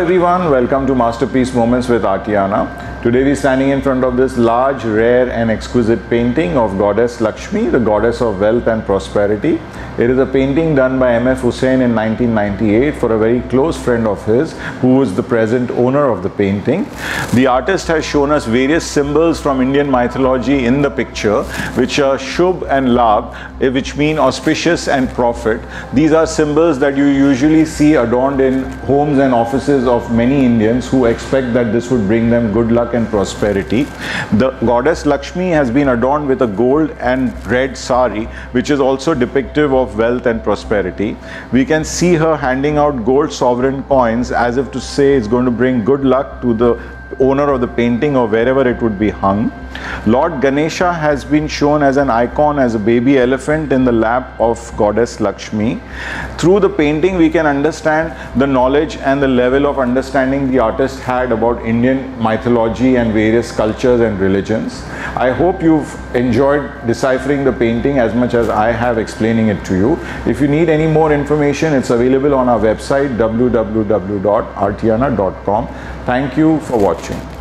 everyone, welcome to Masterpiece Moments with Artiana. Today we're standing in front of this large, rare and exquisite painting of Goddess Lakshmi, the goddess of wealth and prosperity. It is a painting done by M.F. Hussain in 1998 for a very close friend of his who is the present owner of the painting. The artist has shown us various symbols from Indian mythology in the picture, which are Shubh and Labh, which mean auspicious and profit. These are symbols that you usually see adorned in homes and offices of many Indians who expect that this would bring them good luck and prosperity. The goddess Lakshmi has been adorned with a gold and red sari, which is also depictive of wealth and prosperity. We can see her handing out gold sovereign coins as if to say it's going to bring good luck to the owner of the painting or wherever it would be hung. Lord Ganesha has been shown as an icon, as a baby elephant in the lap of Goddess Lakshmi. Through the painting we can understand the knowledge and the level of understanding the artist had about Indian mythology and various cultures and religions. I hope you've enjoyed deciphering the painting as much as I have explaining it to you. If you need any more information, it's available on our website www.artiana.com. Thank you for watching.